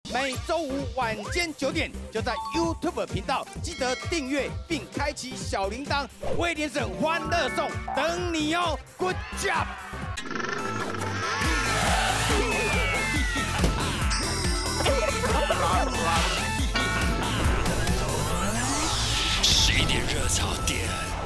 每周五晚间9点就在 YouTube 频道，记得订阅并开启小铃铛。威廉省欢乐颂等你哦 ，Good job！ 11点热潮点。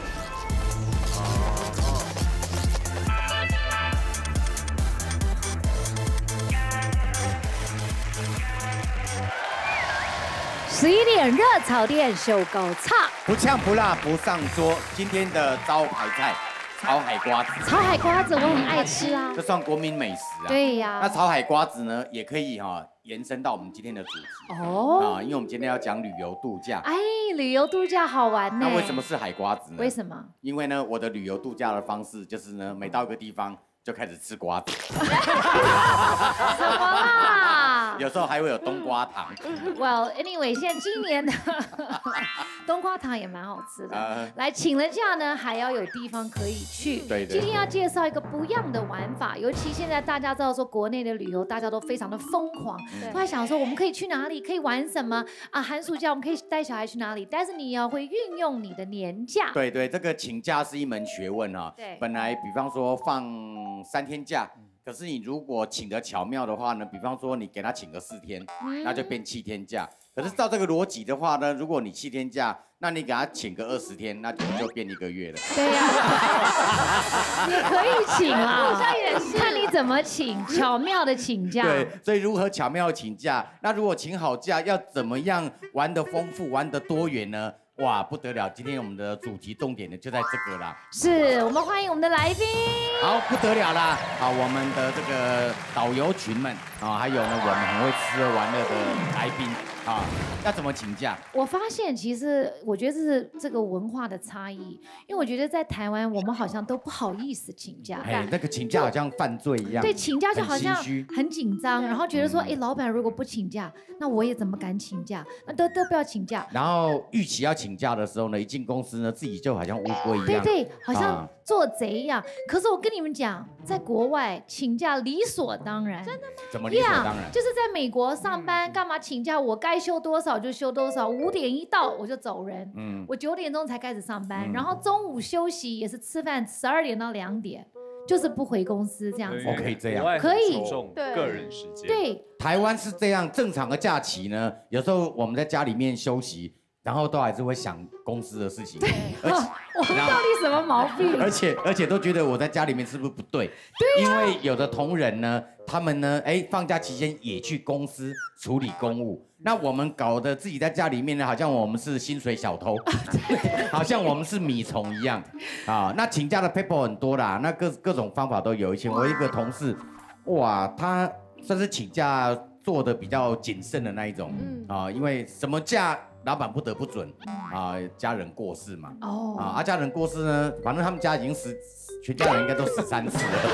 11点热炒店秀狗差， 不呛不辣不上桌。今天的招牌菜炒海瓜子， 炒海瓜子我很爱吃啊。 这算国民美食啊。 对呀。 那炒海瓜子呢，也可以延伸到我们今天的主题哦。 因为我们今天要讲旅游度假。 哎，旅游度假好玩呢。 那为什么是海瓜子呢？ 为什么？ 因为呢，我的旅游度假的方式就是呢，每到一个地方就开始吃瓜子。 什么啦？ 有时候还会有冬瓜糖。 Well, anyway， 现在今年的冬瓜糖也蛮好吃的。来，请了假呢，还要有地方可以去。 对。 今天要介绍一个不一样的玩法，尤其现在大家知道说国内的旅游大家都非常的疯狂，都在想说我们可以去哪里，可以玩什么啊？寒暑假我们可以带小孩去哪里？但是你要会运用你的年假。 对，这个请假是一门学问啊。 对。 本来比方说放3天假。可是你如果请得巧妙的话呢，比方说你给他请个4天，那就变7天假。可是照这个逻辑的话呢，如果你7天假，那你给他请个20天，那就变1个月了。 对呀，也可以请啊，好像也是，看你怎么请，巧妙的请假。 对，所以如何巧妙请假？那如果请好假，要怎么样玩得丰富、玩得多元呢？哇，不得了！今天我们的主题重点呢就在这个啦。 是我们欢迎我们的来宾。 好，不得了啦！好，我们的这个导游群们还有呢我们很会吃喝玩乐的来宾要怎么请假？ 我发现其实我觉得这个文化的差异，因为我觉得在台湾我们好像都不好意思请假。 哎，那个请假好像犯罪一样。 对，请假就好像很紧张，然后觉得说，哎，老板如果不请假，那我也怎么敢请假？那都不要请假。 然后预期要请假的时候呢，一进公司呢，自己就好像乌龟一样。 对，好像做贼一样。可是我跟你们讲，在国外请假理所当然。真的吗？ 怎么理所当然？ 就是在美国上班干嘛请假？我该休多少就休多少，5点一到我就走人。我9点钟才开始上班，然后中午休息也是吃饭12点到2点。就是不回公司这样子， 可以这样， 可以注重个人时间。 对， 台湾是这样，正常的假期呢，有时候我们在家里面休息，然后都还是会想公司的事情。 对，我们到底什么毛病？ 而且都觉得我在家里面是不是不对？ 对， 因为有的同仁呢，他们呢，放假期间也去公司处理公务。那我们搞得自己在家里面呢，好像我们是薪水小偷，好像我们是米虫一样那请假的 paper 很多啦，那各种方法都有。以前我一个同事，哇，他算是请假做的比较谨慎的那一种因为什么假老板不得不准家人过世嘛家人过世呢，反正他们家已经全家人应该都13次了。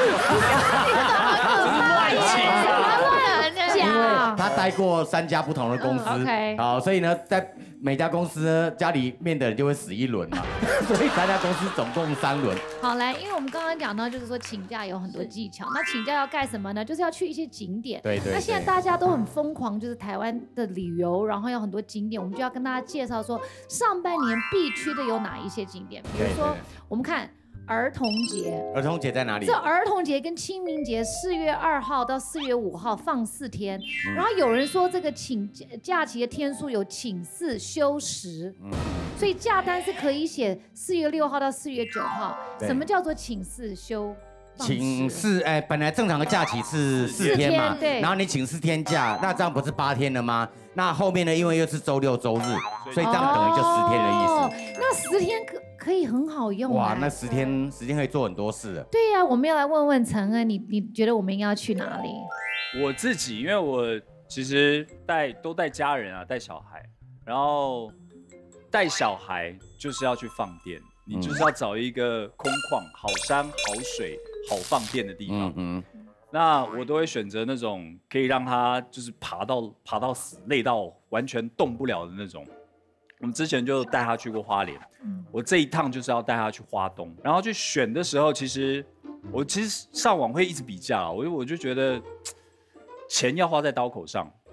乱请。 因为他待过3家不同的公司，所以呢，在每家公司呢，家里面的人就会死1轮嘛，所以3家公司总共3轮。 好，来，因为我们刚刚讲到，就是说请假有很多技巧，那请假要干什么呢？就是要去一些景点。 对。 那现在大家都很疯狂，就是台湾的旅游，然后有很多景点，我们就要跟大家介绍说，上半年必去的有哪一些景点，比如说我们看。儿童节， 儿童节在哪里？ 这儿童节跟清明节4月2号到4月5号放4天，然后有人说这个请假期的天数有请4休10，所以假单是可以写4月6号到4月9号。什么叫做请4休？ 请4，本来正常的假期是4天嘛， 对， 然后你请4天假，那这样不是8天了吗？那后面呢，因为又是周6周日，所以这样等于就10天的意思。 那10天可以很好用。 哇，那10天可以做很多事了。 对呀，我们要来问问承恩，你觉得我们应该要去哪里？ 我自己，因为我其实都带家人带小孩，然后带小孩就是要去放电，你就是要找一个空旷、好山好水、好放电的地方。那我都会选择那种可以让他就是爬到死，累到完全动不了的那种。我们之前就带他去过花莲，我这一趟就是要带他去花东。然后去选的时候，我其实上网会一直比价，我就觉得钱要花在刀口上，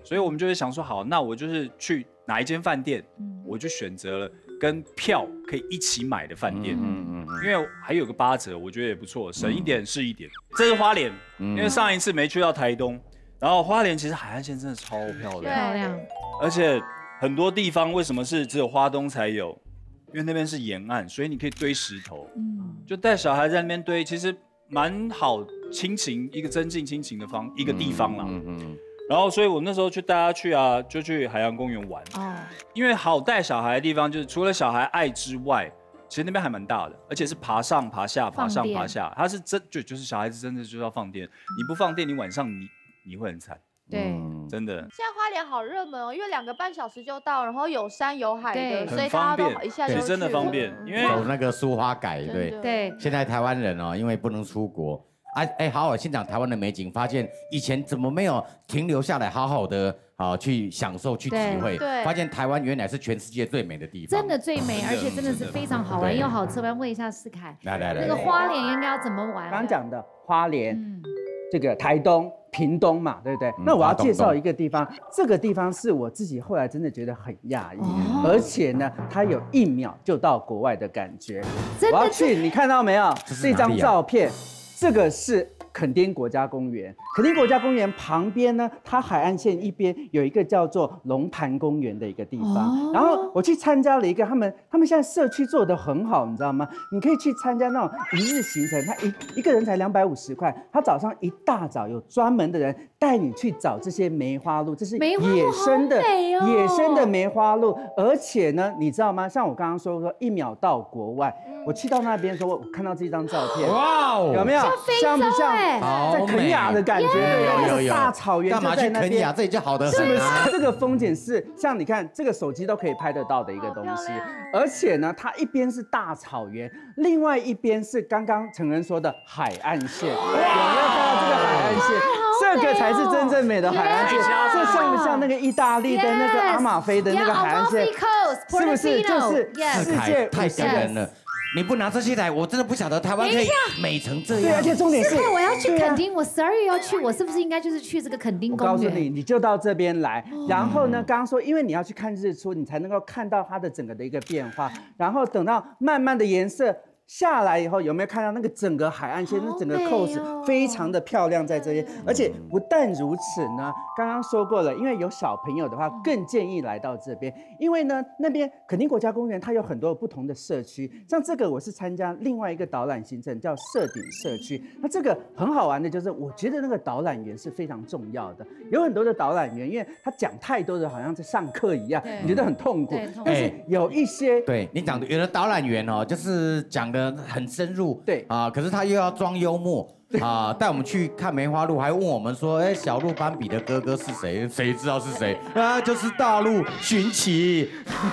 所以我们就会想说，好，那我就是去哪一间饭店，我就选择了跟票可以一起买的饭店，因为还有个8折，我觉得也不错，省一点是一点。这是花莲，因为上一次没去到台东，然后花莲其实海岸线真的超漂亮， 漂亮， 而且很多地方为什么是只有花东才有？因为那边是沿岸，所以你可以堆石头，就带小孩在那边堆，其实蛮好亲情，一个增进亲情的一个地方啦。然后，所以我那时候就带他去啊，就去海洋公园玩。因为好带小孩的地方，就是除了小孩爱之外，其实那边还蛮大的，而且是爬上爬下，爬上爬下。它是就是小孩子真的就是要放电，你不放电，你晚上你会很惨。 对， 真的。 现在花莲好热门哦，因为2个半小时就到，然后有山有海的，所以很大家方便， 都一下就去了。 真的方便，因为走那个苏花改，对。现在台湾人哦，因为不能出国。好好欣赏台湾的美景，发现以前怎么没有停留下来，好好的去享受、去体会，发现台湾原来是全世界最美的地方， 真的最美，而且真的是非常好玩又好吃。我要问一下世凯， 来， 那个花莲应该要怎么玩？ 刚讲的花莲，这个台东、屏东嘛，对不对？那我要介绍一个地方，这个地方是我自己后来真的觉得很讶异，而且呢，它有1秒就到国外的感觉。我要去，你看到没有？这张照片。这个是垦丁国家公园，垦丁国家公园旁边呢，它海岸线一边有一个叫做龙潭公园的一个地方。然后我去参加了一个他们现在社区做得很好，你知道吗？你可以去参加那种1日行程，他一个人才250块，他早上一大早有专门的人带你去找这些梅花鹿，这是野生的梅花鹿，而且呢，你知道吗？像我刚刚说1秒到国外，我去到那边的时候，我看到这张照片，哇，有没有？像不像在肯亚的感觉？有大草原， 干嘛去肯亚？这里就好的很， 是不是？这个风景是像你看，这个手机都可以拍得到的一个东西，而且呢，它一边是大草原，另外一边是刚刚承恩说的海岸线。有没有看到这个海岸线？这个才是真正美的海岸线。这像不像那个意大利的那个阿马菲的那个海岸线？是不是？就是世界太感人了。你不拿这些来，我真的不晓得台湾可以美成这样。 对，而且重点是， 我要去垦丁，我12月要去，我是不是应该就是去这个垦丁公园？ 我告诉你，你就到这边来，然后呢，刚刚说，因为你要去看日出，你才能够看到它的整个的一个变化，然后等到慢慢的颜色下来以后，有没有看到那个整个海岸线，那整个 coast 非常的漂亮在这边，而且不但如此呢，刚刚说过了，因为有小朋友的话，更建议来到这边，因为呢那边垦丁国家公园它有很多不同的社区，像这个我是参加另外一个导览行程叫社顶社区，那这个很好玩的就是，我觉得那个导览员是非常重要的，有很多的导览员，因为他讲太多的好像在上课一样，你觉得很痛苦，但是有一些对你讲的有的导览员哦，就是讲的很深入， 对啊，可是他又要装幽默。带我们去看梅花鹿，还问我们说，小鹿斑比的哥哥是谁？谁知道是谁？啊，就是大陆寻奇。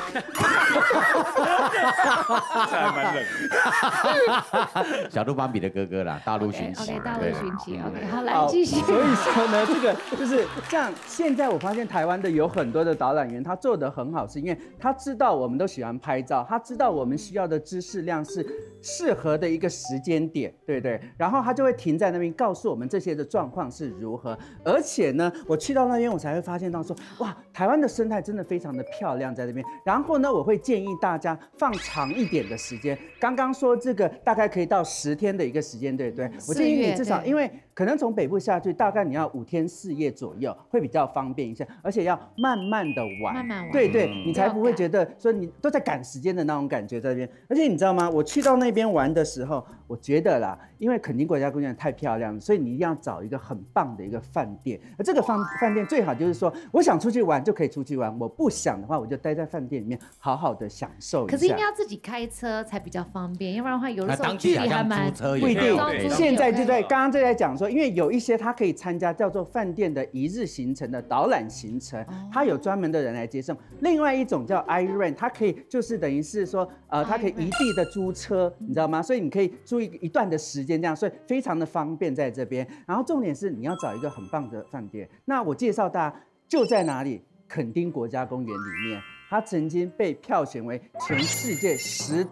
这还蛮冷的。小鹿斑比的哥哥啦，大陆寻奇。 OK， 大陆寻奇。OK， 好，来继续。 所以说呢，这个就是像现在我发现台湾的有很多的导览员，他做得很好，是因为他知道我们都喜欢拍照，他知道我们需要的知识量是适合的一个时间点，对不对？然后他就会停在那边告诉我们这些的状况是如何，而且呢，我去到那边我才会发现到说，哇，台湾的生态真的非常的漂亮在这边。然后呢，我会建议大家放长一点的时间。刚刚说这个大概可以到10天的一个时间，对不对？我建议你至少，因为可能从北部下去，大概你要5天4夜左右，会比较方便一些，而且要慢慢的玩， 慢慢玩， 对对，你才不会觉得说你都在赶时间的那种感觉在那边。而且你知道吗？我去到那边玩的时候，我觉得啦，因为垦丁国家公园太漂亮了，所以你一定要找一个很棒的一个饭店。而这个饭店最好就是说，我想出去玩就可以出去玩，我不想的话，我就待在饭店里面好好的享受一下。 可是应该要自己开车才比较方便，要不然的话，有的时候距离还蛮不一定。现在就在刚刚就在讲说，因为有一些他可以参加叫做饭店的1日行程的导览行程，他有专门的人来接送。另外一种叫 iRent， 它可以就是等于是说，它可以一地的租车，你知道吗？所以你可以租一段的时间这样，所以非常的方便在这边。然后重点是你要找一个很棒的饭店。那我介绍大家就在哪里？垦丁国家公园里面，它曾经被票选为全世界10大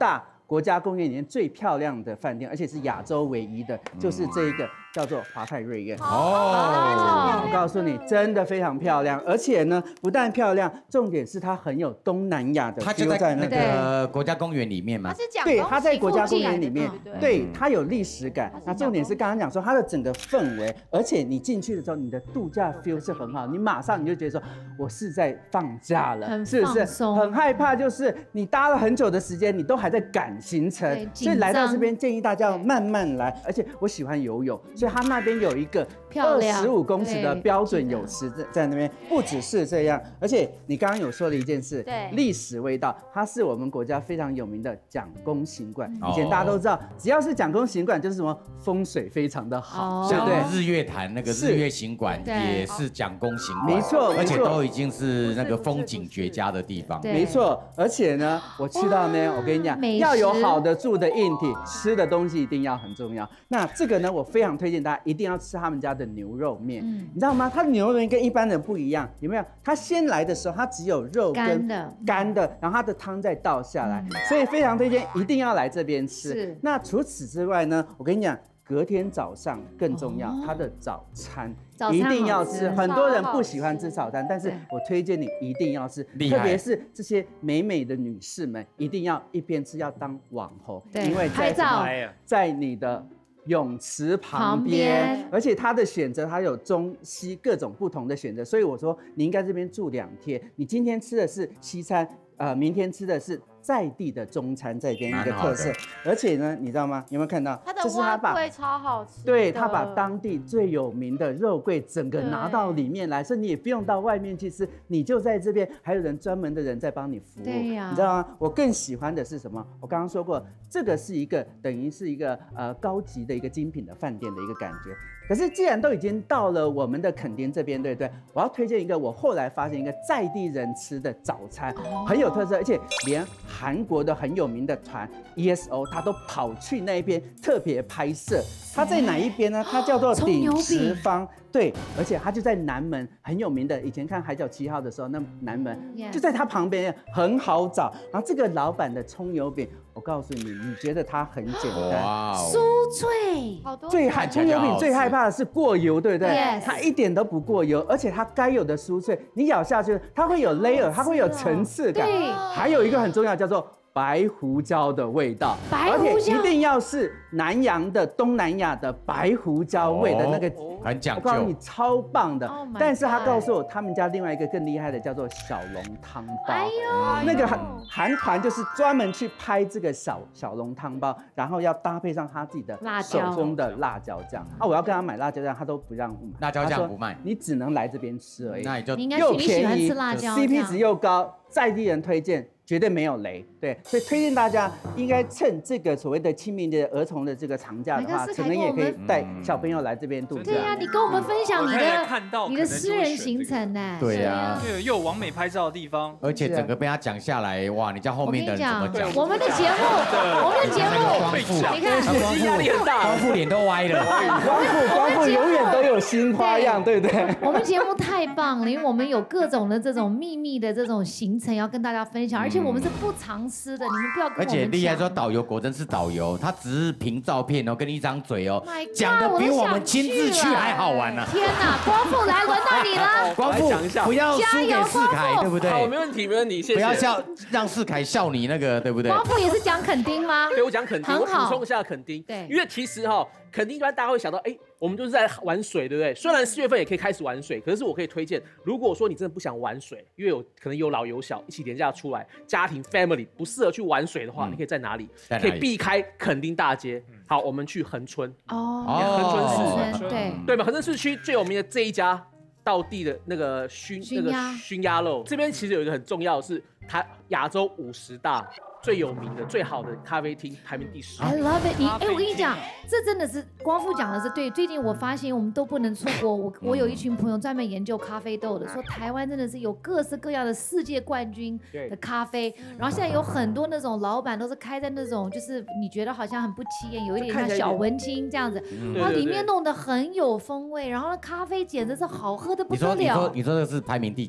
国家公园里面最漂亮的饭店，而且是亚洲唯一的，就是这一个叫做华泰瑞苑。 哦， 我告诉你，真的非常漂亮，而且呢，不但漂亮，重点是它很有东南亚的 feel 它就在那那个国家公园里面嘛它。是讲对，它在国家公园里面对不对， 对，它有历史感。那重点是刚刚讲说它的整个氛围，而且你进去的时候，你的度假 feel 是很好，你马上你就觉得说，我是在放假了， 很是不是放？松很害怕，就是你搭了很久的时间，你都还在赶行程对， 所以来到紧张这边建议大家要慢慢来。而且我喜欢游泳，所以它那边有一个漂亮 25公尺的对标准泳池在那边，不只是这样，而且你刚刚有说的一件事， 对历史味道，它是我们国家非常有名的蒋公行馆。 哦以前大家都知道，只要是蒋公行馆，就是什么风水非常的好， 哦对不对？ 像日月潭那个是日月行馆对也是蒋公行馆， 没错而且没错都已经是那个风景绝佳的地方。 对没错，而且呢，我去到那边，我跟你讲美，食要有好的住的硬体，吃的东西一定要很重要。那这个呢，我非常推荐大家一定要吃他们家的牛肉面，你知道吗？它的牛肉面跟一般人不一样，有没有？它先来的时候，它只有肉跟干的，然后它的汤再倒下来，所以非常推荐，一定要来这边吃是。 那除此之外呢，我跟你讲。隔天早上更重要，它的早餐一定要吃。很多人不喜欢吃早餐，但是我推荐你一定要吃， 厉害特别是这些美美的女士们，一定要一边吃要当网红， 对因为拍照在你的泳池旁边，而且它的选择它有中西各种不同的选择，所以我说你应该这边住2天，你今天吃的是西餐，明天吃的是在地的中餐，这边一个特色。而且呢，你知道吗？有没有看到？ 它的蛙桂超好吃。 对，他把当地最有名的肉桂整个拿到里面来，所以你也不用到外面去吃，你就在这边，还有人专门的人在帮你服务。 对呀， 你知道吗？我更喜欢的是什么？我刚刚说过，这个是一个等于是一个高级的一个精品的饭店的一个感觉。可是既然都已经到了我们的垦丁这边，对不对？我要推荐一个我后来发现一个在地人吃的早餐，很有特色，而且连韩国的很有名的团 ESO 他都跑去那边特别拍摄。它在哪一边呢？它叫做鼎池坊。对，而且它就在南门，很有名的。以前看《海角7号》的时候，那南门就在它旁边，很好找。然后这个老板的葱油饼，我告诉你，你觉得它很简单， 哇， 酥脆， 好多最害葱油饼最害怕的是过油，对不对？ Yes 它一点都不过油，而且它该有的酥脆，你咬下去，它会有 layer，它会有层次感。 对， 还有一个很重要，叫做白胡椒的味道， 白胡椒而且一定要是南洋的东南亚的白胡椒味的那个， 很讲我告诉你究。 超棒的。 Oh my 但是他 God 告诉我，他们家另外一个更厉害的叫做小笼汤包。 哎呦那个韩团就是专门去拍这个小笼汤包，然后要搭配上他自己的辣椒手工的辣椒酱。啊，我要跟他买辣椒酱，他都不让我买。 辣椒酱他说不卖你只能来这边吃而已。 那你就你应该又你喜欢便宜吃辣椒 ，CP 值又高，在地人推荐。绝对没有雷，对，所以推荐大家应该趁这个所谓的清明节儿童的这个长假的话， 哪个是可能也可以带嗯小朋友来这边度假。 对呀，你跟我们分享你我现在的看到你的私人行程呢？ 对呀， 因为又有完美拍照的地方， 而且整个被他讲下来，哇，你叫后我跟面的你讲人怎么讲？， 我们的节目，我们的节光目， 复， 你看光复压力很大光复脸都歪了。 光复永远都有新花样，对不对？ 我们节目太棒了，因为我们有各种的这种秘密的这种行程要跟大家分享，而且我们是不藏私的，你们不要跟我们而且厉害，说讲。 导游果真是导游，他只是凭照片哦，跟一张嘴哦 My God，， 讲的比我我都想们亲自去还好玩呢。 天哪，光复来，轮到你了。 光复我来讲一下不要输给世凯，对不好，没对？ 问题，没问题，谢谢。 不要笑，让世凯笑你那个，对不对？ 光复也是讲垦丁吗？ 对我讲垦丁，我很好补充一下垦丁， 对因为其实垦丁一般大家会想到，我们就是在玩水，对不对？虽然4月份也可以开始玩水，可是我可以推荐，如果说你真的不想玩水，因为可能有老有小一起连假出来，家庭 family 不适合去玩水的话，你可以在哪里？ 在哪里可以避开垦丁大街。好，我们去恒春， 哦， 哦恒春对， 对吧？恒春市区最有名的这一家道地的那个熏鸭肉，这边其实有一个很重要的是，它亚洲50大最有名的、最好的咖啡厅排名第10。 I love it 你。 咖啡我跟你讲，这真的是光复讲的是对。最近我发现我们都不能出国，我有一群朋友专门研究咖啡豆的，说台湾真的是有各式各样的世界冠军的咖啡，然后现在有很多那种老板都是开在那种就是你觉得好像很不起眼，有一点像小文青这样子，然后里面弄得很有风味，然后那咖啡简直是好喝的不你说得了。 这个是排名第几？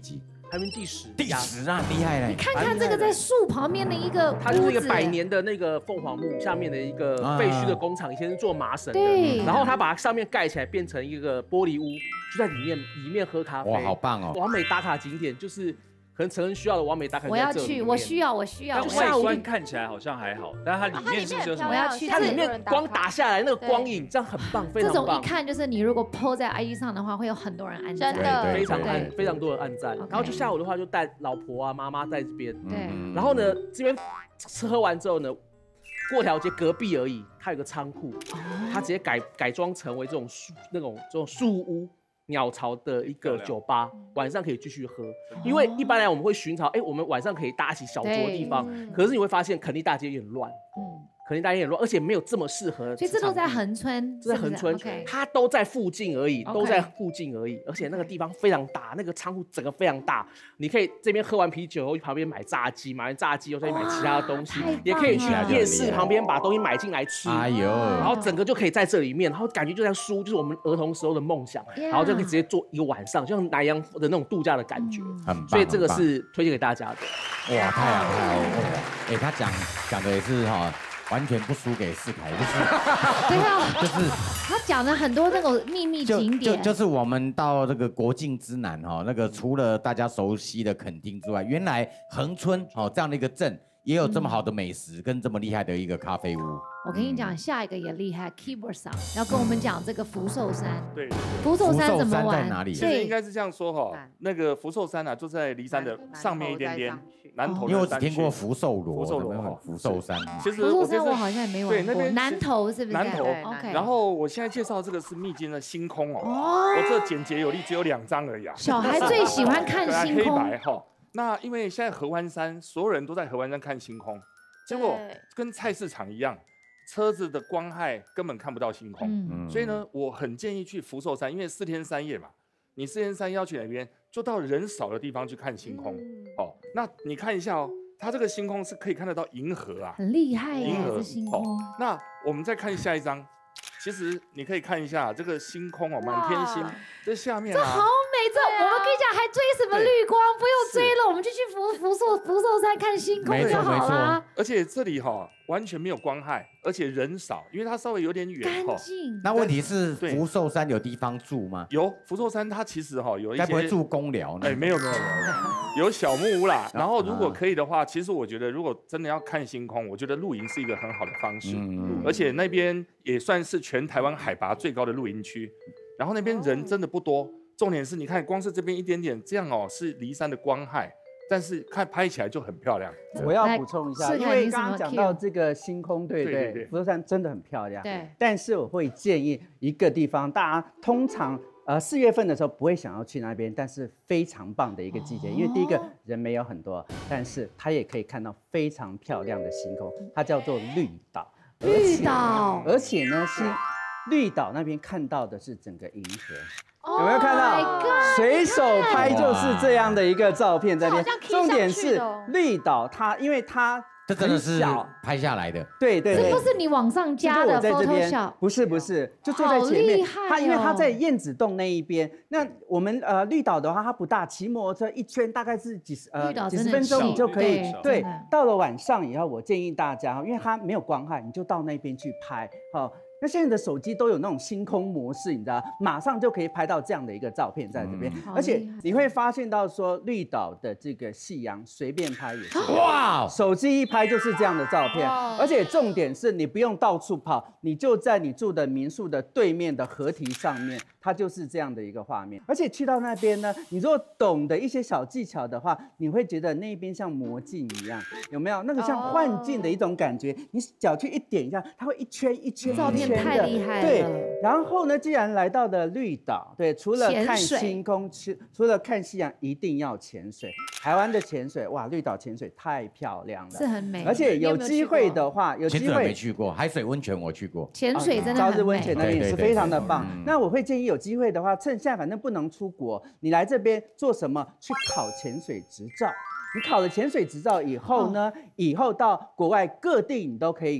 排名第10。 第10啊，厉害嘞！ 看看这个在树旁边的一个屋子， 它就是一个100年的那个凤凰木下面的一个废墟的工厂，以前是做麻绳的。 对。 然后它把上面盖起来，变成一个玻璃屋，就在里面喝咖啡。 哇，好棒哦！ 完美打卡景点就是可能成人需要的完美打卡。 我要去，我需要。 外观看起来好像还好，但它里面是不是有什么？ 我要去。 它里面光打下来那个光影，这样很棒，非常棒。 这种一看就是你如果 po 在 IG 上的话，会有很多人按赞， 真的非常多人按赞。然后就下午的话，就带老婆啊、妈妈在这边。 对。 然后呢，这边喝完之后呢，过条街隔壁而已，它有个仓库，它直接改装成为这种树屋。鸟巢的一个酒吧，晚上可以继续喝。因为一般来我们会寻找，我们晚上可以搭起小桌的地方，可是你会发现垦丁大街有点乱，垦丁大街有点乱，而且没有这么适合。 所以这都在恒春， 这在恒春，它都在附近而已，都在附近而已。而且那个地方非常大，那个仓库整个非常大，你可以这边喝完啤酒，去旁边买炸鸡，买完炸鸡又再买其他的东西，也可以去夜市旁边把东西买进来吃。哎呦，然后整个就可以在这里面，然后感觉就像书，就是我们儿童时候的梦想，然后就可以直接做一个晚上，就像南洋的那种度假的感觉。很棒，所以这个是推荐给大家的。 哇，太好了！他讲的也是哈。完全不输给世凯，就是对啊， 就是他讲了很多那种秘密景点， 就是我们到这个国境之南哈，那个除了大家熟悉的垦丁之外，原来恒春这样的一个镇也有这么好的美食跟这么厉害的一个咖啡屋。 我跟你讲，下一个也厉害 ，Keyboard 上要跟我们讲这个福寿山。 对， 福寿山怎么玩？ 在哪里？ 其实应该是这样说哈，那个福寿山啊，就在梨山的上面一点点，南投。 因为我只听过福寿螺，福寿山。 其实福寿山我好像也没玩过。对，南投是不是？ 南投。 OK。 然后我现在介绍这个是秘境的星空哦，我这简洁有力，只有2张而已啊。 小孩最喜欢看星空。 黑白哈。那因为现在合欢山，所有人都在合欢山看星空，结果跟菜市场一样。车子的光害根本看不到星空，所以呢，我很建议去福寿山，因为4天3夜嘛，你4天3夜要去哪边，就到人少的地方去看星空。哦，那你看一下哦，它这个星空是可以看得到银河啊， 很厉害耶， 银河星空。 那我们再看下一张，其实你可以看一下这个星空哦，满天星，这下面这好美，这我们跟你讲，还追什么绿光？不用追了，我们就去福寿山看星空就好了。 而且这里完全没有光害，而且人少，因为它稍微有点远。 干净。 那问题是福寿山有地方住吗？ 有，福寿山它其实有一些。 该不会住公寮呢？ 没有，有小木屋啦。然后如果可以的话，其实我觉得如果真的要看星空，我觉得露营是一个很好的方式。而且那边也算是全台湾海拔最高的露营区，然后那边人真的不多。重点是，你看光是这边一点点这样是梨山的光害。但是拍起来就很漂亮。 我要补充一下，因为刚刚讲到这个星空，对，福寿山真的很漂亮。 对。 但是我会建议一个地方，大家通常4月份的时候不会想要去那边，但是非常棒的一个季节，因为第一个人没有很多，但是它也可以看到非常漂亮的星空，它叫做绿岛。 绿岛。 而且呢是绿岛那边看到的是整个银河。有没有看到？随手拍就是这样的一个照片在那边。重点是绿岛，因为它这真的是拍下来的。 对， 这不是你往上加的 Photoshop。 不是，就坐在前面。它因为它在燕子洞那一边。那我们绿岛的话，它不大，骑摩托车一圈大概是几十分钟你就可以。对，到了晚上以后，我建议大家，因为它没有光害，你就到那边去拍。好。那现在的手机都有那种星空模式，你知道，马上就可以拍到这样的一个照片在这边，而且你会发现到说绿岛的这个夕阳随便拍也是，哇，手机一拍就是这样的照片，而且重点是你不用到处跑，你就在你住的民宿的对面的河堤上面，它就是这样的一个画面。而且去到那边呢，你如果懂得一些小技巧的话，你会觉得那边像魔镜一样，有没有那个像幻境的一种感觉？你脚去一点一下，它会一圈一圈照片。太厉害了。 对，然后呢，既然来到了绿岛，对，除了看星空，除了看夕阳，一定要潜水。台湾的潜水，哇，绿岛潜水太漂亮了， 是很美。 而且有机会的话，有机会没去过，海水温泉我去过， 潜水真的朝日温泉那边也是非常的棒。那我会建议有机会的话，趁现在反正不能出国，你来这边做什么？去考潜水执照。你考了潜水执照以后呢，以后到国外各地你都可以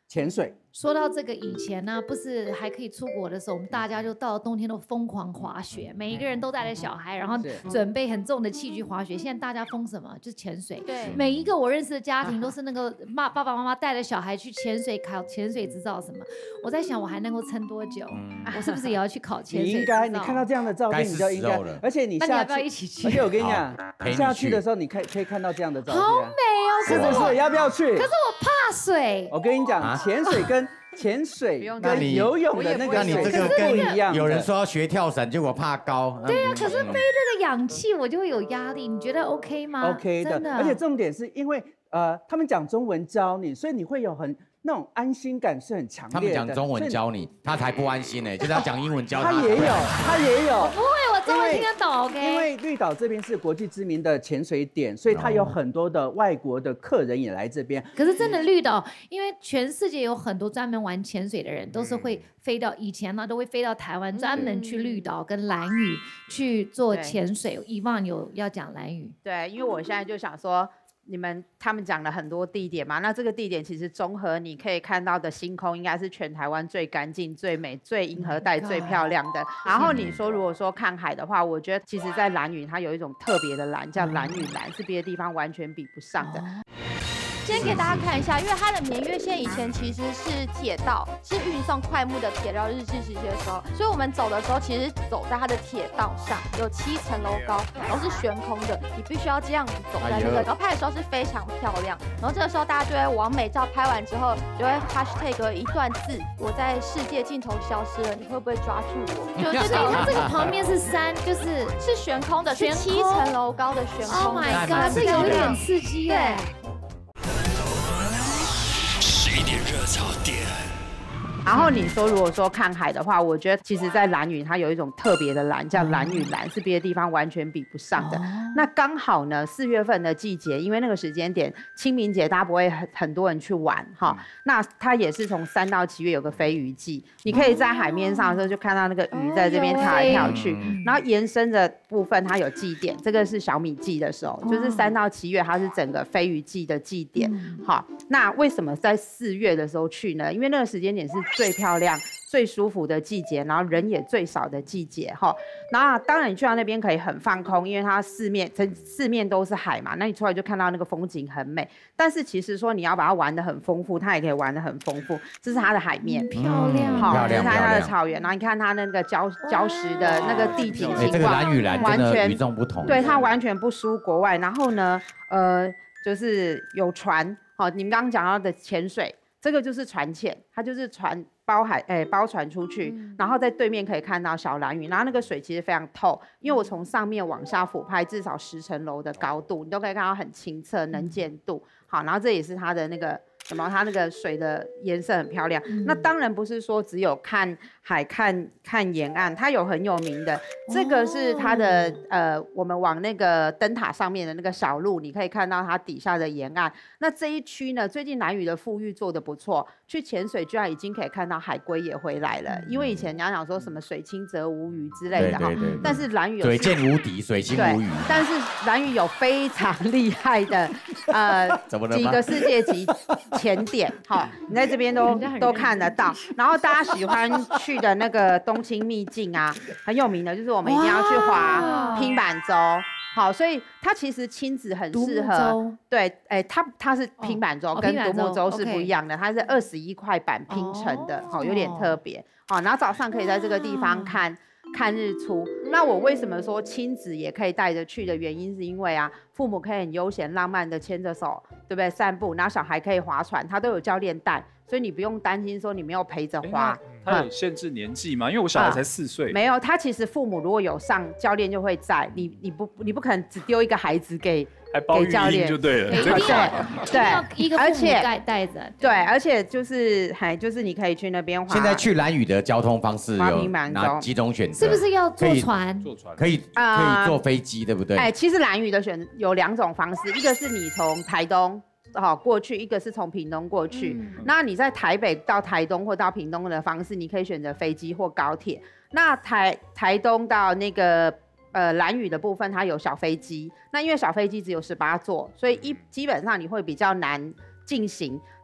潜水。 说到这个以前呢，不是还可以出国的时候，我们大家就到了冬天都疯狂滑雪，每一个人都带着小孩，然后准备很重的器具滑雪。现在大家疯什么？就是潜水。 对， 每一个我认识的家庭都是那个爸爸妈妈带着小孩去潜水，考潜水执照什么。我在想我还能够撑多久？我是不是也要去考潜水执照？ 你看到这样的照片你就应该，而且你那你要不要一起去？ 而且我跟你讲，下去的时候你可以看到这样的照片， 好美哦！ 是不是？要不要去？ 可是我怕水。 我跟你讲，潜水跟游泳的那个水是不一样的。 有人说要学跳伞，结果怕高。 对啊，可是背这个氧气我就会有压力，你觉得 OK 吗 ？OK 的，而且重点是因为他们讲中文教你，所以你会有那种安心感是很强烈的。 他们讲中文教你，他才不安心呢，就是要讲英文教他也有。 我不会，我中文听得懂 OK。 因为绿岛这边是国际知名的潜水点，所以它有很多的外国的客人也来这边。 可是真的绿岛，因为全世界有很多专门玩潜水的人，都是会飞到以前呢，都会飞到台湾，专门去绿岛跟兰屿去做潜水。以往有要讲兰屿， 对，因为我现在就想说。他们讲了很多地点嘛，那这个地点其实综合你可以看到的星空，应该是全台湾最干净、最美、最银河带最漂亮的。然后你说如果说看海的话，我觉得其实在兰屿它有一种特别的蓝，叫兰屿蓝，是别的地方完全比不上的。 今天给大家看一下，因为它的绵月线以前其实是铁道，是运送快木的铁道，日治时期的时候，所以我们走的时候其实走在它的铁道上，有7层楼高，然后是悬空的，你必须要这样子走在那个，然后拍的时候是非常漂亮。然后这个时候大家就会往美照拍完之后，就会 hashtag 一段字，我在世界尽头消失了，你会不会抓住我？ 就是它这个旁边是山，是悬空的，是7层楼高的悬空。 Oh my god， 这有一点刺激耶。 热潮点。然后你说如果说看海的话，我觉得其实在兰屿它有一种特别的蓝，叫兰屿蓝，是别的地方完全比不上的。那刚好呢，4月份的季节，因为那个时间点清明节，大家不会很多人去玩哈。那它也是从3到7月有个飞鱼季，你可以在海面上的时候就看到那个鱼在这边跳来跳去。然后延伸的部分它有祭典，这个是小米季的时候，就是3到7月它是整个飞鱼季的祭典。好，那为什么在4月的时候去呢？因为那个时间点是最漂亮、最舒服的季节，然后人也最少的季节哈。那当然你去到那边可以很放空，因为它四面都是海嘛，那你出来就看到那个风景很美。但是其实说你要把它玩得很丰富，它也可以玩得很丰富。这是它的海面， 漂亮， 好，这是它的草原。然后你看它那个礁石的那个地景情况， 这个兰屿蓝真的与众不同， 对，它完全不输国外。然后呢，就是有船，好，你们刚刚讲到的潜水。这个就是船潜，它就是船包船出去，然后在对面可以看到小兰屿，然后那个水其实非常透，因为我从上面往下俯拍至少10层楼的高度，你都可以看到很清澈，能见度好，然后这也是它的那个什么，它那个水的颜色很漂亮。那当然不是说只有看海看沿岸，它有很有名的，这个是它的我们往那个灯塔上面的那个小路，你可以看到它底下的沿岸。那这一区呢，最近兰屿的富裕做得不错，去潜水居然已经可以看到海龟也回来了，因为以前人家讲说什么水清则无鱼之类的哈，但是兰屿有水见无敌，水清无鱼。 但是兰屿有非常厉害的几个世界级潜点，好，你在这边都看得到。然后大家喜欢去的那个东清秘境啊，很有名的，就是我们一定要去划拼板舟。好，所以它其实亲子很适合。对，它是拼板舟，跟独木舟是不一样的，它是21块板拼成的，好，有点特别。好，然后早上可以在这个地方看日出。那我为什么说亲子也可以带着去的原因，是因为啊，父母可以很悠闲浪漫的牵着手，对不对？散步，然后小孩可以划船，他都有教练带，所以你不用担心说你没有陪着划。 他有限制年纪吗？因为我小孩才4岁。 没有，他其实父母如果有上，教练就会在。你不可能只丢一个孩子给教练就对了。 对， 一个父母带着。 对，而且就是你可以去那边划。 现在去兰屿的交通方式有哪几种选择？ 是不是要坐船？ 可以坐飞机，对不对？ 其实兰屿的有2种方式，一个是你从台东过去，一个是从屏东过去。那你在台北到台东或到屏东的方式，你可以选择飞机或高铁。那台东到那个兰屿的部分，它有小飞机。那因为小飞机只有18座，所以基本上你会比较难进行。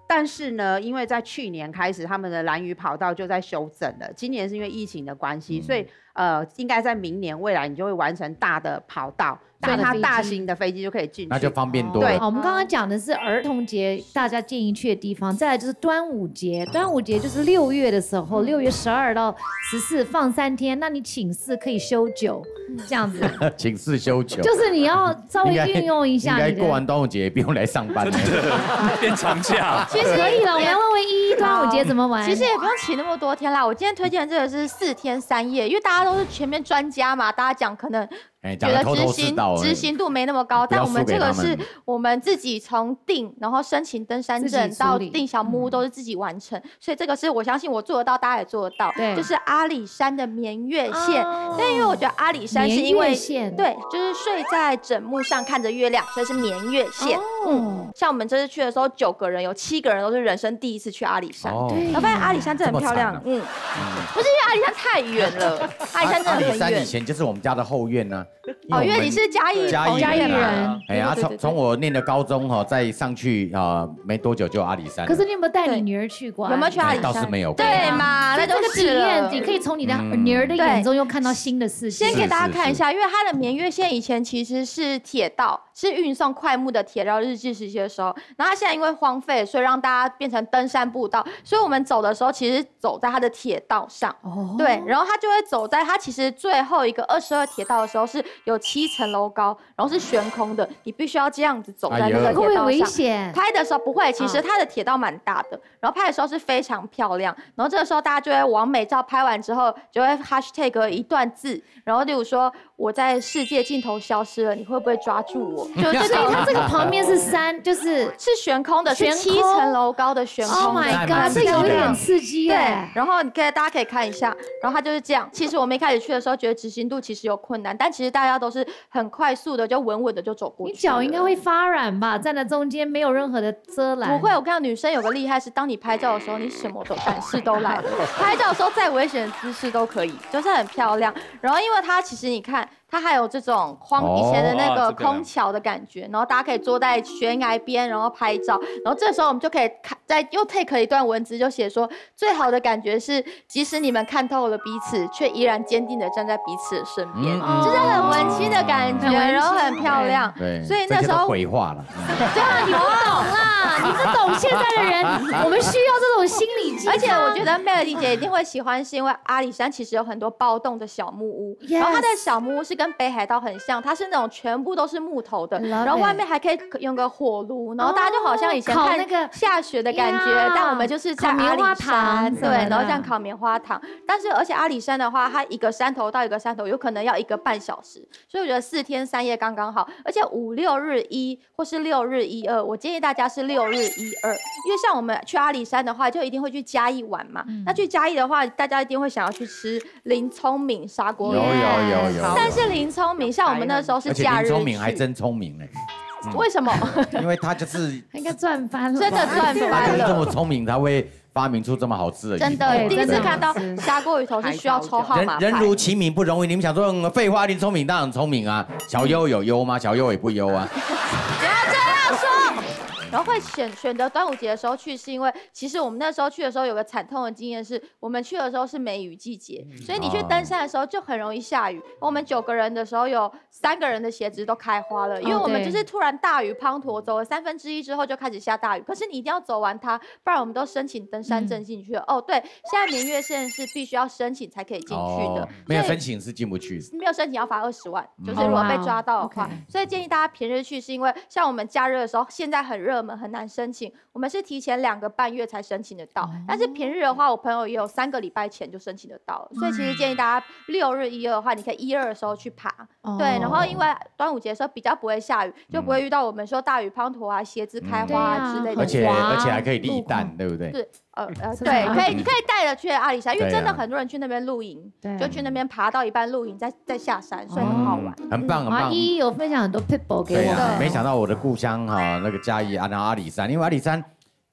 但是呢，因为在去年开始，他们的兰屿跑道就在修整了。今年是因为疫情的关系，所以应该在明年未来你就会完成大的跑道，所以它大型的飞机就可以进去， 那就方便多了。 对，我们刚刚讲的是儿童节，大家建议去的地方，再来就是端午节。端午节就是6月的时候，6月12到14放3天，那你请4可以休9，这样子。 请4休9， 就是你要稍微运用一下。 应该过完端午节也不用来上班了， 变长假。 其实可以了，我们要问问依依端午节怎么玩。 其实也不用请那么多天啦，我今天推荐的这个是4天3夜，因为大家都是前面专家嘛，大家讲可能觉得执行度没那么高，但我们这个是我们自己从订，然后申请登山证到订小木屋都是自己完成，所以这个是我相信我做得到，大家也做得到。 对， 就是阿里山的绵月线。但因为我觉得阿里山是因为对，就是睡在枕木上看着月亮，所以是绵月线。像我们这次去的时候9个人，有7个人都是人生第一次去阿里山，然后发现阿里山真的很漂亮。不是因为阿里山太远了，阿里山真的很远。 阿里山以前就是我们家的后院呢。 因为你是嘉义人， 哎呀，从我念的高中哈，再上去没多久就阿里山。 可是你有没有带你女儿去过？ 有没有去阿里山？ 倒是没有。 对嘛，那就是体验，你可以从你的女儿的眼中又看到新的事情。 先给大家看一下，因为它的绵月线以前其实是铁道，是运送快木的铁道，日治时期的时候，然后它现在因为荒废，所以让大家变成登山步道，所以我们走的时候其实走在它的铁道上，对，然后它就会走在它其实最后一个22铁道的时候是有7层楼高，然后是悬空的，你必须要这样子走在那个铁道上。 会不会危险？ 拍的时候不会，其实它的铁道蛮大的，然后拍的时候是非常漂亮。然后这个时候大家就会往美照拍完之后，就会 hashtag 一段字，然后例如说我在世界尽头消失了，你会不会抓住我？ 就这个，它这个旁边是山，是悬空的，是7层楼高的悬空。 Oh my god， 这有点刺激耶。 对，然后大家可以看一下，然后它就是这样。其实我们一开始去的时候觉得执行度其实有困难，但其实大家都是很快速的就稳稳的就走过去。 你脚应该会发软吧？站在中间没有任何的遮拦。 不会，我看到女生有个厉害是，当你拍照的时候，你什么都胆识都来了。拍照的时候再危险的姿势都可以，就是很漂亮。然后因为它其实你看。它还有这种以前的那个空桥的感觉，然后大家可以坐在悬崖边，然后拍照，然后这时候我们就可以又 take 了一段文字，就写说最好的感觉是，即使你们看透了彼此，却依然坚定的站在彼此的身边，就是很文青的感觉，然后很漂亮。 对， 所以那时候鬼话了。 对啊，你不懂啦，你不懂现在的人，我们需要这种心理鸡汤。 而且我觉得 Melody 姐一定会喜欢，是因为阿里山其实有很多暴动的小木屋，然后它的小木屋是跟北海道很像，它是那种全部都是木头的，然后外面还可以用个火炉，然后大家就好像以前看那个下雪的感觉，但我们就是在阿里山，对，然后这样烤棉花糖。但是而且阿里山的话，它一个山头到一个山头有可能要1个半小时，所以我觉得4天3夜刚刚好。而且5、6日1或是6日1、2，我建议大家是6日1、2，因为像我们去阿里山的话，就一定会去嘉义玩嘛。那去嘉义的话，大家一定会想要去吃林聪明砂锅鱼。 有。 但是林聪明，像我们那时候是假日去。 林聪明还真聪明嘞。 为什么？ 因为他就是应该赚翻了， 真的赚翻了。 他就是这么聪明，他会发明出这么好吃的鱼。 真的，第一次看到砂锅鱼头是需要抽号码牌。 人如其名不容易，你们想说废话，林聪明当然聪明啊。小优有优吗？小优也不优啊。 不要这样说。然后会选择端午节的时候去，是因为其实我们那时候去的时候有个惨痛的经验是，我们去的时候是梅雨季节，所以你去登山的时候就很容易下雨。我们9个人的时候有3个人的鞋子都开花了，因为我们就是突然大雨滂沱，走了1/3之后就开始下大雨。可是你一定要走完它，不然我们都申请登山证进去了。哦，对，现在绵月线是必须要申请才可以进去的， 没有申请是进不去。 没有申请要罚20万，就是如果被抓到的话。所以建议大家平日去，是因为像我们假日的时候，现在很热门，很难申请。我们是提前2个半月才申请得到，但是平日的话，我朋友也有3个礼拜前就申请得到了。所以其实建议大家6日1、2的话，你可以1、2的时候去爬。对，然后因为端午节的时候比较不会下雨，就不会遇到我们说大雨滂沱啊、鞋子开花啊之类的。 而且还可以立蛋，对不对？ 是。对，你可以带着去阿里山，因为真的很多人去那边露营，就去那边爬到一半露营，再下山，所以很好玩。 很棒很棒。 依依有分享很多 people 给我们。 没想到我的故乡哈，那个嘉义阿里山，因为阿里山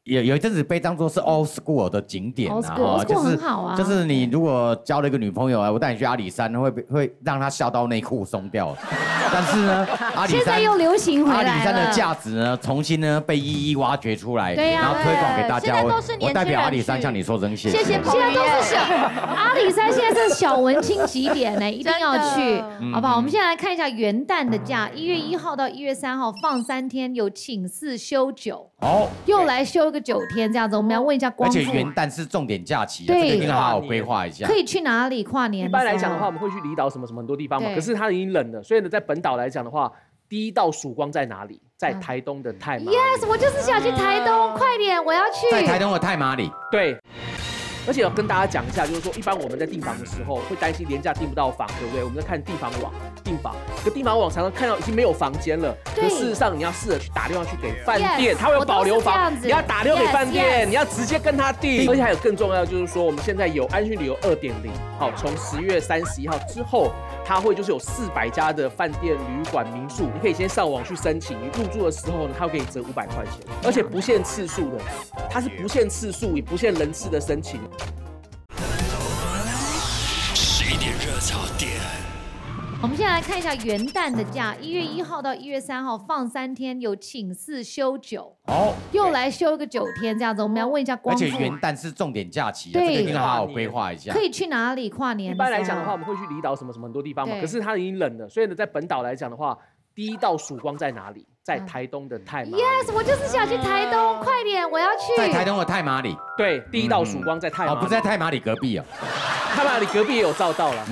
有一阵子被当作是 old school 的景点啊，就是你如果交了一个女朋友啊，我带你去阿里山，会让她笑到内裤松掉。但是呢，阿里山现在又流行回来了。 阿里山的价值呢，重新呢被一一挖掘出来，然后推广给大家。我代表阿里山向你说声谢谢。 谢谢， 现在都是阿里山现在是小文青极点呢，一定要去，好不好？我们现在来看一下元旦的假，1月1号到1月3号放3天，有请4休9。又来休个9天这样子。我们要问一下光复， 而且元旦是重点假期，这个一定要好好规划一下。 可以去哪里跨年？ 一般来讲的话，我们会去离岛什么很多地方嘛。可是它已经冷了，所以呢，在本岛来讲的话，第一道曙光在哪里？在台东的太麻里。 Yes， 我就是想去台东，快点，我要去。 在台东的太麻里。 对。而且要跟大家讲一下，就是说，一般我们在订房的时候会担心廉价订不到房，对不对？我们在看地房网订房，可地房网常常看到已经没有房间了。可事实上，你要试着去打电话去给饭店，他会有保留房。你要打电话给饭店，你要直接跟他订。而且还有更重要的就是说，我们现在有安讯旅游2.0，好，从10月31号之后，它会就是有400家的饭店、旅馆、民宿，你可以先上网去申请。你入住的时候呢，它会给你折500块钱，而且不限次数的，它是不限次数也不限人次的申请。 11点热炒店。我们现在来看一下元旦的假，1月1号到1月3号放3天，有请4休9。又来休个9天这样子。我们要问一下光复， 而且元旦是重点假期，这个一定要好好规划一下。 可以去哪里跨年？ 一般来讲的话，我们会去离岛什么很多地方嘛。可是它已经冷了，所以呢，在本岛来讲的话，第一道曙光在哪里？在台东的太麻里。 Yes， 我就是想去台东，快点，我要去。 在台东的太麻里。 对，第一道曙光在太麻里。 不是在太麻里隔壁哦。 太麻里隔壁也有照到了。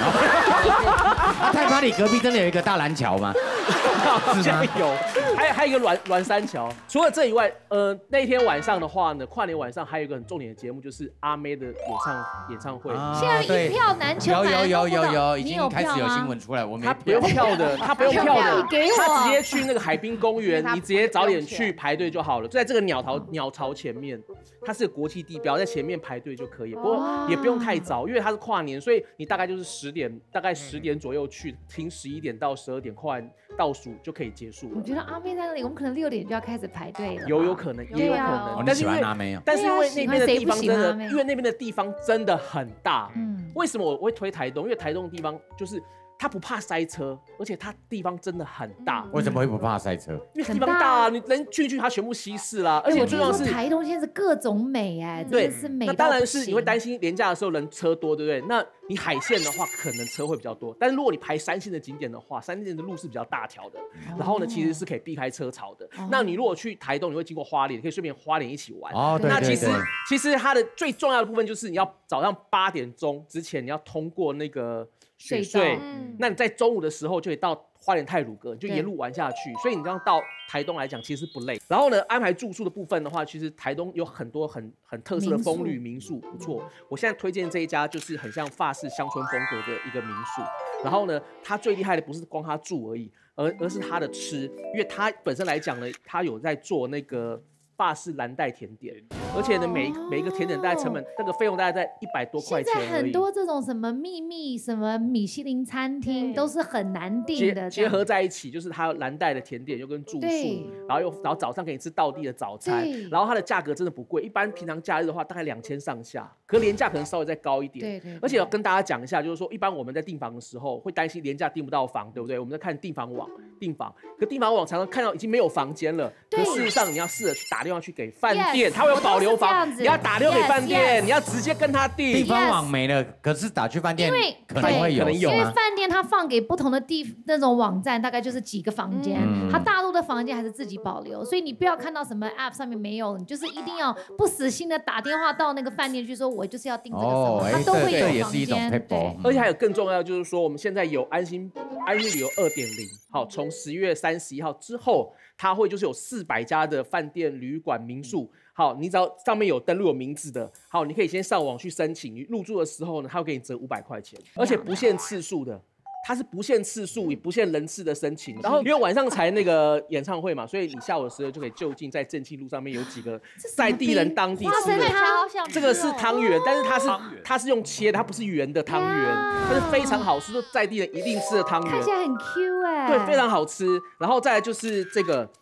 太麻里隔壁真的有一个大蓝桥吗？ 是吗？有，还有一个鸾山桥。除了这以外，那一天晚上的话呢，跨年晚上还有一个很重点的节目，就是阿妹的演唱会。 现在一票难求。 有，已经开始有新闻出来，我没票。 他不用票的，他给我。 他直接去那个海滨公园，你直接早点去排队就好了。就在这个鸟巢前面，它是国际地标，在前面排队就可以。不过也不用太早，因为它是跨年，所以你大概就是大概10点左右去，停11点到12点，跨完倒数就可以结束了。 我觉得阿妹在那里，我们可能6点就要开始排队了。 有可能，也有可能。 但是因为阿妹， 但是因为那边的地方真的，因为那边的地方真的很大。为什么我会推台东？因为台东的地方就是。它不怕塞车，而且它地方真的很大。 为什么会不怕塞车？ 因为地方大啊，你人去它全部稀释啦。而且最重要是台东现在是各种美哎，真的是美。 那当然是你会担心廉价的时候人车多，对不对？那你海线的话，可能车会比较多。但是如果你排3线的景点的话，3线的路是比较大条的，然后呢，其实是可以避开车潮的。那你如果去台东，你会经过花莲，可以顺便花莲一起玩。那其实它的最重要的部分就是你要早上8点钟之前你要通过那个。雪隧，那你在中午的时候就可以到花莲太鲁阁，就沿路玩下去。所以你这样到台东来讲，其实不累。然后呢，安排住宿的部分的话，其实台东有很多很特色的风旅民宿，不错。我现在推荐这一家就是很像法式乡村风格的一个民宿。然后呢，它最厉害的不是光它住而已，而是它的吃，因为它本身来讲呢，它有在做那个。法式蓝带甜点，而且呢，每一个甜点大概成本那个费用大概在100多块钱而已。 现在很多这种什么秘密什么米其林餐厅都是很难订的， 结合在一起，就是它蓝带的甜点又跟住宿，然后早上给你吃道地的早餐，然后它的价格真的不贵，一般平常假日的话大概2000上下，可廉价可能稍微再高一点。对。而且要跟大家讲一下，就是说一般我们在订房的时候会担心廉价订不到房，对不对？我们在看地房网订房，可地房网常常看到已经没有房间了，可事实上你要试着去打电话去给饭店，它会有保留房，你要打电话给饭店，你要直接跟他订。 地方网没了，可是打去饭店可能会有， 因为饭店它放给不同的那种网站，大概就是几个房间，它大陆的房间还是自己保留，所以你不要看到什么 app 上面没有，你就是一定要不死心的打电话到那个饭店去说，我就是要订这个什么，它都会有房间。 而且还有更重要就是说，我们现在有安讯旅游2.0，好，从10月31号之后。它会就是有400家的饭店、旅馆、民宿，好，你只要上面有登录有名字的，好，你可以先上网去申请。你入住的时候呢，它会给你折500块钱，而且不限次数的。它是不限次数也不限人次的申请，然后因为晚上才那个演唱会嘛，所以你下午的时候就可以就近在正气路上面有几个在地人当地吃的。这个是汤圆，但是它是用切的，它不是圆的汤圆，它是非常好吃，就在地人一定吃的汤圆。 看起来很 Q 哎， 对，非常好吃。然后再来就是这个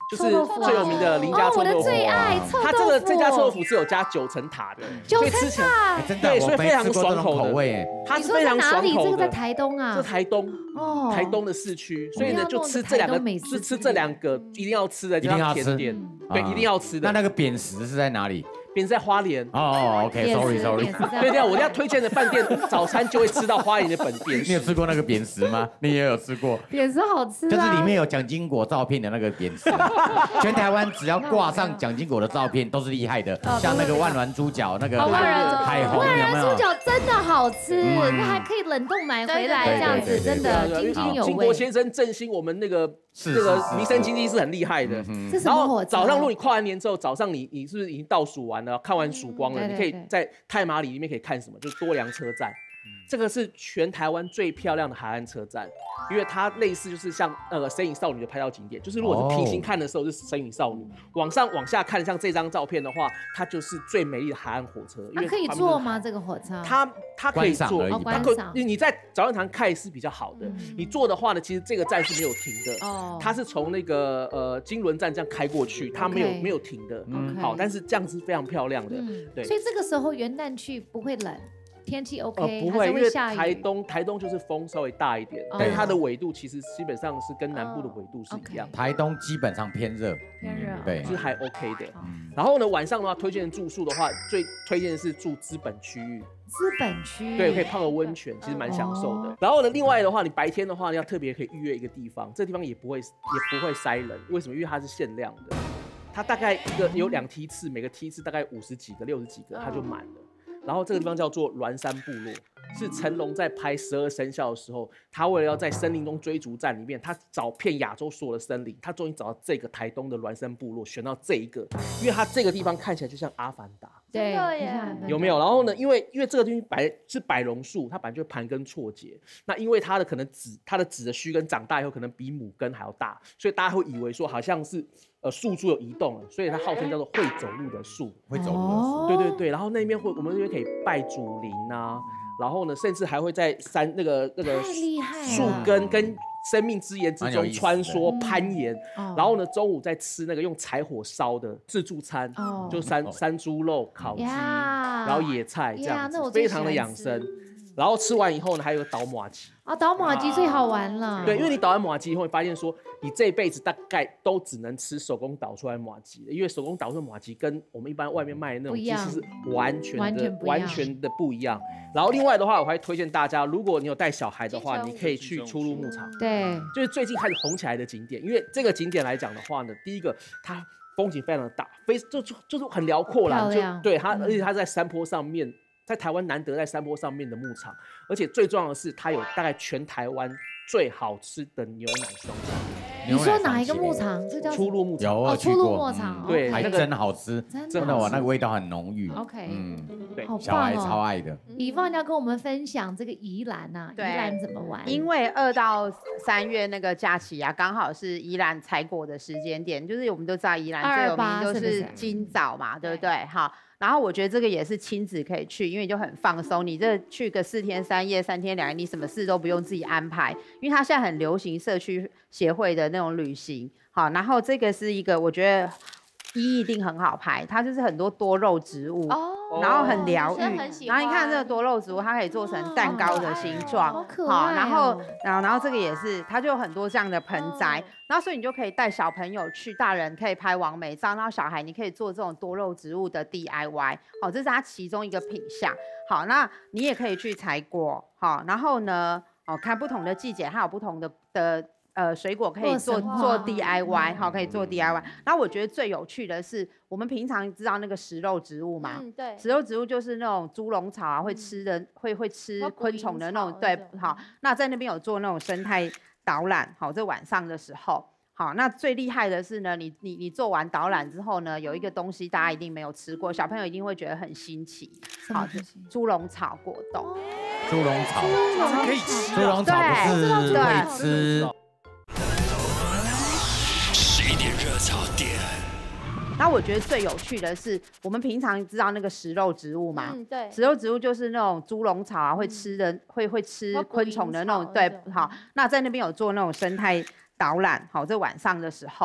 就是最有名的林家臭豆腐。 我的最爱臭豆腐。 它这家臭豆腐是有加9层塔的 ，9层塔， 对，所以非常爽口的。它是非常爽口的。 这个在台东啊？ 这台东哦，台东的市区，所以呢就吃这2个，是吃这2个一定要吃的，一定要甜点，对，一定要吃的。 那个扁食是在哪里？ 扁在花莲。 OK，sorry。 对，我要推荐的饭店早餐就会吃到花莲的扁食。 你有吃过那个扁食吗？你也有吃过？ 扁食好吃， 就是里面有蒋经国照片的那个扁食。全台湾只要挂上蒋经国的照片都是厉害的，像那个万峦猪脚，那个海虹， 万峦猪脚真的好吃，那还可以冷冻买回来这样子，真的津津有味。 经国先生振兴我们那个民生经济是很厉害的。然后早上如果你跨完年之后，早上你是不是已经倒数完了，看完曙光了？你可以在太麻里里面可以看什么？就是多良车站。这个是全台湾最漂亮的海岸车站，因为它类似就是像神隐少女的拍照景点，就是如果是平行看的时候是神隐少女，往下看像这张照片的话，它就是最美丽的海岸火车。 它可以坐吗？这个火车？ 它可以坐， 观赏。 你在早上堂看是比较好的，你坐的话呢，其实这个站是没有停的，它是从那个金轮站这样开过去，它没有停的。好，但是这样是非常漂亮的。对， 所以这个时候元旦去不会冷。天气 OK， 不会，因为台东就是风稍微大一点，但是它的纬度其实基本上是跟南部的纬度是一样。 台东基本上偏热， 对，是还 OK 的。然后呢，晚上的话，推荐住宿的话，最推荐的是住资本区域。 资本区， 对，可以泡个温泉，其实蛮享受的。然后呢，另外的话，你白天的话，你要特别可以预约一个地方，这地方也不会塞人，为什么？因为它是限量的，它大概有2梯次，每个梯次大概50几个、60几个，它就满了。然后这个地方叫做鸾山部落，是成龙在拍12生肖的时候，他为了要在森林中追逐战里面，他找遍亚洲所有的森林，他终于找到这个台东的鸾山部落，选到这一个，因为他这个地方看起来就像阿凡达， 对耶， 有没有？然后呢，因为这个东西是百榕树，它本来就盘根错节，那因为它的可能它的籽的须根长大以后，可能比母根还要大，所以大家会以为说好像是树株有移动了，所以它号称叫做会走路的树， 会走路的树， 对。然后那边我们那边可以拜祖灵啊，然后呢，甚至还会在那个树根跟生命之岩之中穿梭攀岩，然后呢，中午再吃那个用柴火烧的自助餐，就山猪肉、烤鸡，然后野菜这样子，非常的养生。然后吃完以后呢，还有个倒麻糬倒麻糬最好玩了。 对，因为你倒完麻糬以后，会发现说，你这一辈子大概都只能吃手工倒出来麻糬的，因为手工倒出来麻糬跟我们一般外面卖的那种其实是完全的不一样。然后另外的话，我还推荐大家，如果你有带小孩的话，你可以去初鹿牧场， 对， 就是最近开始红起来的景点。因为这个景点来讲的话呢，第一个它风景非常的大，就是很辽阔啦，对它，而且它在山坡上面。在台湾难得在山坡上面的牧场，而且最重要的是，它有大概全台湾最好吃的牛奶双麒麟。 你说哪一个牧场？这叫初鹿牧场。有， 初鹿牧场， 对， 还真好吃，真的，那个味道很浓郁。 OK， 对， 小孩超爱的。 以放要跟我们分享这个宜兰呐，宜兰怎么玩？ 因为2到3月那个假期啊，刚好是宜兰采果的时间点，就是我们都知道宜兰最有名就是金枣嘛，对不对？好。然后我觉得这个也是亲子可以去，因为就很放松。你这去个4天3夜、3天2夜，你什么事都不用自己安排，因为它现在很流行社区协会的那种旅行。好，然后这个是一个我觉得一定很好拍，它就是很多多肉植物，然后很疗愈。然后你看这个多肉植物，它可以做成蛋糕的形状， 好可爱。 然后这个也是，它就有很多这样的盆栽，然后所以你就可以带小朋友去，大人可以拍完美照，然后小孩你可以做这种多肉植物的 DIY。好，这是它其中一个品项。好，那你也可以去采果。好，然后呢，看不同的季节，还有不同的水果可以做 DIY， 好，可以做 DIY。然后我觉得最有趣的是，我们平常知道那个食肉植物嘛， 对， 食肉植物就是那种猪笼草啊，会吃的，会吃昆虫的那种，对，好。那在那边有做那种生态导览，好，这晚上的时候，好，那最厉害的是呢，你做完导览之后呢，有一个东西大家一定没有吃过，小朋友一定会觉得很新奇，好，猪笼草果冻。 猪笼草可以吃， 猪笼草不是会吃。 热炒店。 然后我觉得最有趣的是，我们平常知道那个食肉植物嘛， 对， 食肉植物就是那种猪笼草啊，会吃的，会吃昆虫的那种，对，好。那在那边有做那种生态导览，好，这晚上的时候，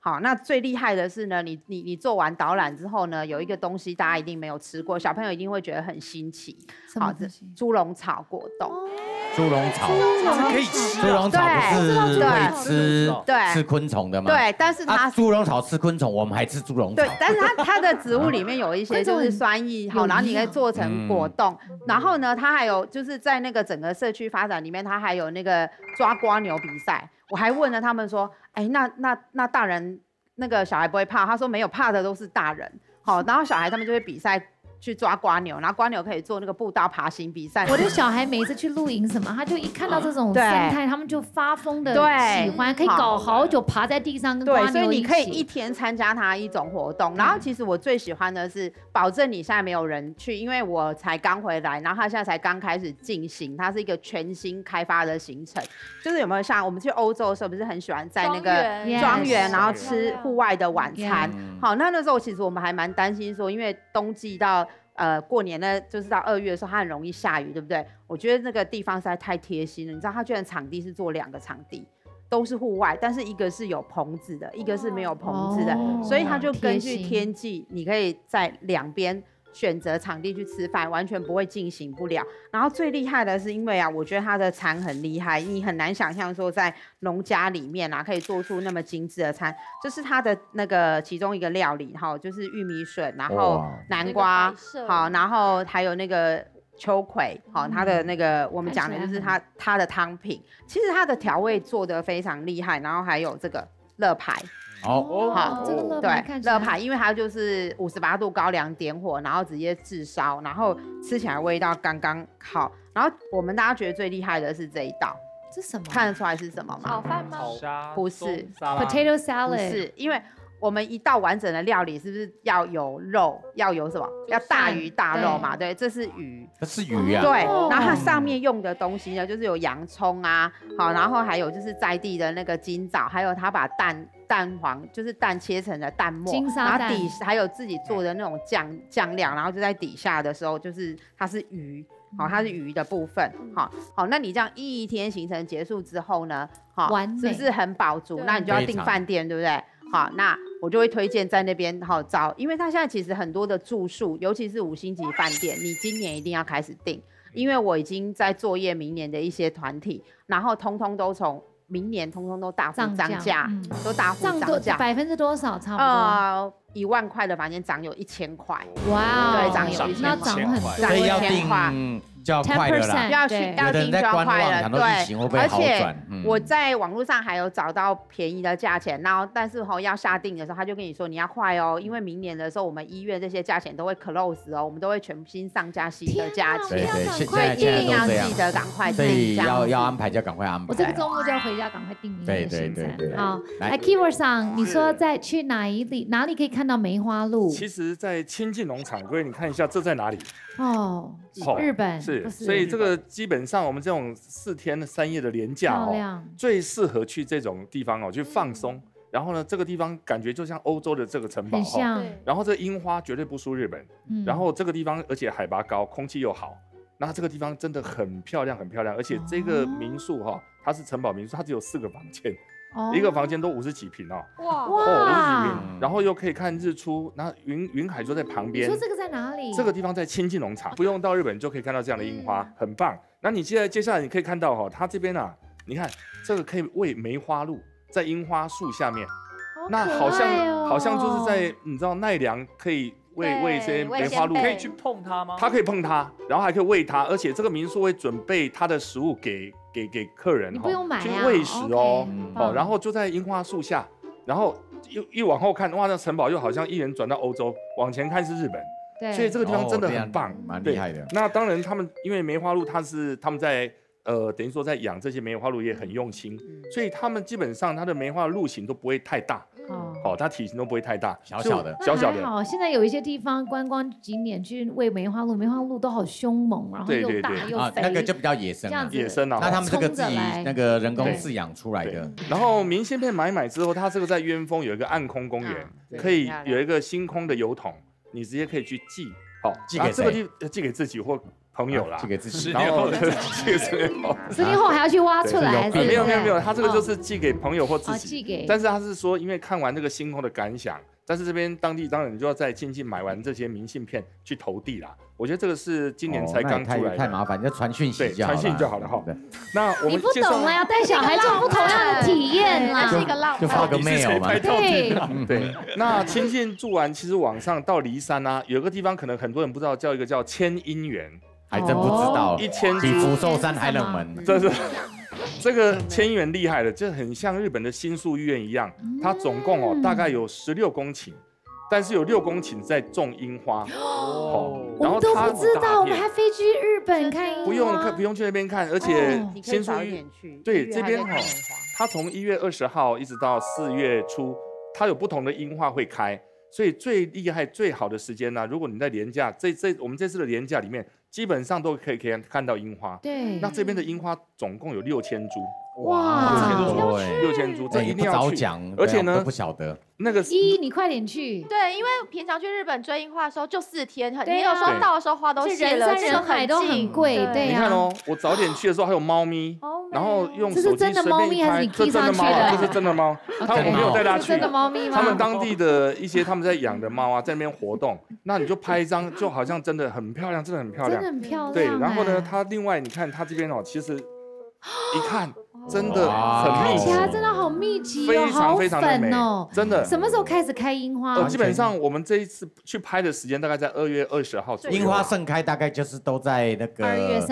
好，那最厉害的是呢，你做完导览之后呢，有一个东西大家一定没有吃过，小朋友一定会觉得很新奇。好，这猪笼草果冻。 猪笼草可以吃，猪笼草不是会吃昆虫的吗？ 对，但是它猪笼草吃昆虫，我们还吃猪笼草。 对，但是它的植物里面有一些就是酸液，好，然后你可以做成果冻。然后呢，它还有就是在那个整个社区发展里面，它还有那个抓蝸牛比赛。我还问了他们说，哎，那大人那个小孩不会怕？他说没有，怕的都是大人。好，然后小孩他们就会比赛。去抓蝸牛，然后蝸牛可以做那个步道爬行比赛。 我的小孩每一次去露营什么，他就一看到这种生态，他们就发疯的喜欢，可以搞好久，爬在地上跟蝸牛一起。 对，所以你可以一天参加它一种活动。然后其实我最喜欢的是，保证你现在没有人去，因为我才刚回来，然后它现在才刚开始进行，它是一个全新开发的行程。就是有没有像我们去欧洲的时候，不是很喜欢在那个庄园，然后吃户外的晚餐？好，那时候其实我们还蛮担心说，因为冬季到过年呢，就是到2月的时候，它很容易下雨，对不对？我觉得那个地方实在太贴心了。你知道，它居然场地是做2个场地，都是户外，但是一个是有棚子的，一个是没有棚子的，所以它就根据天气，你可以在2边选择场地去吃饭，完全不会进行不了。然后最厉害的是，因为啊，我觉得它的餐很厉害，你很难想象说在农家里面啊，可以做出那么精致的餐。这是它的那个其中一个料理，哈，就是玉米笋，然后南瓜，好，然后还有那个秋葵，好，它的那个我们讲的就是它的汤品。其实它的调味做得非常厉害，然后还有这个乐排。 好，这个对，乐排，因为它就是58度高粱点火，然后直接炙烧，然后吃起来味道刚刚好。然后我们大家觉得最厉害的是这一道， 这什么？ 看得出来是什么吗？ 炒饭吗？ 不是 ，potato salad， 不是，因为我们一道完整的料理是不是要有肉，要有什么？要大鱼大肉嘛？对，这是鱼， 这是鱼啊。 对，然后它上面用的东西呢，就是有洋葱啊，好，然后还有就是在地的那个金枣，还有它把蛋黄就是蛋切成的蛋末，然后还有自己做的那种酱料，然后就在底下的时候就是它是鱼。好，它是鱼的部分。好，那你这样一天行程结束之后呢？好，是不是很饱足？那你就要订饭店，对不对？好，那我就会推荐在那边好找，因为它现在其实很多的住宿，尤其是5星级饭店，你今年一定要开始订，因为我已经在作业明年的一些团体，然后通通都从明年通通都大幅涨价，都大幅涨价 ，% 多少？差不多 1万块的房间涨有1000块， 哇， 对，涨有1000块， 那涨很多， 所以要订就要快了啦， 要订就要快了， 对， 而且我在网络上还有找到便宜的价钱，然后但是要下定的时候，他就跟你说你要快哦，因为明年的时候我们1月这些价钱都会 close 哦，我们都会全新上架新的价钱， 对， 所以一定要记得赶快订， 所以要安排就赶快安排。 我这个周末就要回家赶快订明年的行程。 对， 好，来 Keyword 上，你说在去哪里可以看到梅花鹿？ 其实，在清境农场，各位你看一下这在哪里？ 哦，日本是，所以这个基本上我们这种4天3夜的连假哦，最适合去这种地方哦，去放松。然后呢，这个地方感觉就像欧洲的这个城堡哈，然后这樱花绝对不输日本，然后这个地方而且海拔高，空气又好，那这个地方真的很漂亮，很漂亮。而且这个民宿哈，它是城堡民宿，它只有4个房间。一个房间都50几坪哦，哇，50几坪，然后又可以看日出，然后云海就在旁边。 你说这个在哪里？ 这个地方在清境农场，不用到日本就可以看到这样的樱花，很棒。那你接下来你可以看到哈，它这边啊，你看这个可以喂梅花鹿，在樱花树下面，那好像就是在你知道奈良可以喂这些梅花鹿， 可以去碰它吗？ 它可以碰它，然后还可以喂它，而且这个民宿会准备它的食物给客人， 你不用买去喂食哦，然后就在樱花树下，然后一往后看，哇，那城堡又好像一人转到欧洲，往前看是日本，对，所以这个地方真的很棒， 蛮厉害的。 那当然，他们因为梅花鹿，他们在等于说在养这些梅花鹿也很用心，所以他们基本上它的梅花的鹿型都不会太大。它体型都不会太大， 小小的。 好，现在有一些地方观光景点去喂梅花鹿，梅花鹿都好凶猛，然后又大又肥， 那个就比较野生了。 野生啊， 那他们这个自己那个人工饲养出来的。 然后明信片买之后，它这个在鸢峰有一个暗空公园，可以有一个星空的油桶，你直接可以去寄好， 寄给这个寄给自己或朋友啦， 寄给自己， 然后寄给10年后 ，10年后还要去挖出来， 没有，他这个就是寄给朋友或自己， 寄给， 但是他是说，因为看完这个星空的感想，但是这边当地当然就要再进买完这些明信片去投递啦。我觉得这个是今年才刚出来的， 太麻烦，就传讯息就好了， 传讯就好了哈。那我们你不懂了，要带小孩做不同样的体验啦， 是一个浪漫， 就发个 mail 嘛。 对。那亲信住完，其实往上到梨山啊，有个地方可能很多人不知道，叫一个叫千姻园， 还真不知道 ，1000 比福寿山还冷门。 这个千姻园厉害了，就很像日本的新宿医院一样，它总共大概有16公顷。但是有6公顷在种樱花， 我们都不知道，我们还飞去日本看樱花， 不用去那边看，而且新宿医院对这边它从1月20号一直到4月初，它有不同的樱花会开，所以最厉害最好的时间呢，如果你在连假，我们这次的连假里面，基本上都可以看到樱花。 对， 那这边的樱花总共有6000株。 哇 ，6000株，这一定要去。 而且呢， 不晓得那个你快点去。 对，因为平常去日本追樱花的时候就4天，你有时候到的时候花都谢了， 人山人海都很贵。对， 你看哦，我早点去的时候还有猫咪，然后用手机随便拍。这是真的猫咪还是你踢上去的？ 这是真的猫，我没有带它去。 真的猫咪吗？ 他们当地的一些他们在养的猫啊，在那边活动，那你就拍一张，就好像真的很漂亮，真的很漂亮， 真的很漂亮。 对，然后呢，它另外你看它这边哦，其实一看。真的很密集， 看起来真的好密集哦，非常的美哦， 真的。 什么时候开始开樱花？ 基本上我们这一次去拍的时间大概在2月20号左右。 樱花盛开大概就是都在那个 2月、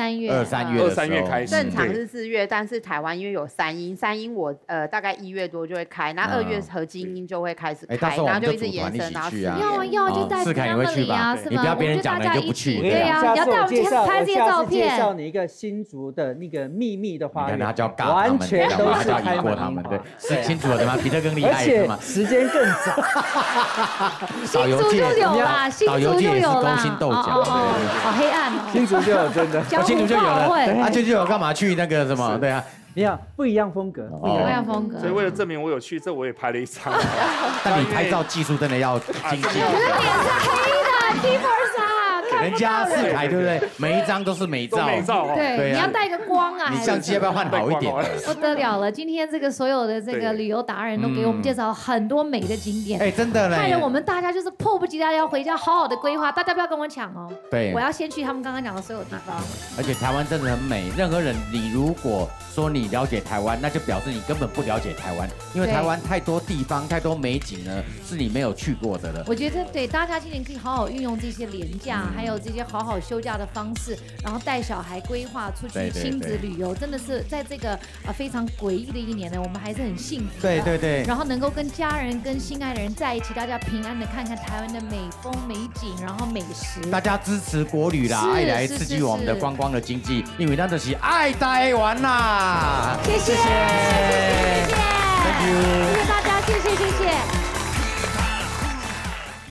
3月开始。 正常是4月，但是台湾因为有3樱我大概1月多就会开，那2月合金樱就会开始开，然后就一直延伸，然后要就带去那里啊，是吧？ 你不要别人讲了就不去。 对呀，你要带我去拍这些照片。 介绍你一个新竹的那个秘密的花园， 他叫完全都是。 开过他们对，是清楚了的吗？比这更厉害是吗？ 时间更早。 新竹就有啦，新竹就有啦。 勾心斗角， 好黑暗哦。 新竹就有真的， 新竹就有了。啊，就有干嘛去那个什么？对啊， 你看不一样风格， 不一样风格。 所以为了证明我有去，这我也拍了一张。 但你拍照技术真的要精进。 可是脸是黑的 ，T for 啥？ 人家4台对不对？每一张都是美照， 对，你要带个光啊！ 你相机要不要换好一点？ 不得了了，今天这个所有的这个旅游达人都给我们介绍很多美的景点， 哎，真的嘞， 害得我们大家就是迫不及待要回家好好的规划，大家不要跟我抢哦。 对， 我要先去他们刚刚讲的所有地方。 而且台湾真的很美，任何人你如果说你了解台湾，那就表示你根本不了解台湾，因为台湾太多地方、太多美景呢，是你没有去过的了。 我觉得对大家今年可以好好运用这些连假，还有这些好好休假的方式，然后带小孩规划出去亲子旅游，真的是在这个非常诡异的一年呢，我们还是很幸福的。 对。 然后能够跟家人、跟心爱的人在一起，大家平安的看看台湾的美风美景，然后美食。 大家支持国旅啦，爱来刺激我们的观光的经济，因为那就是爱台湾啦。 谢谢，谢谢，谢谢大家，谢谢。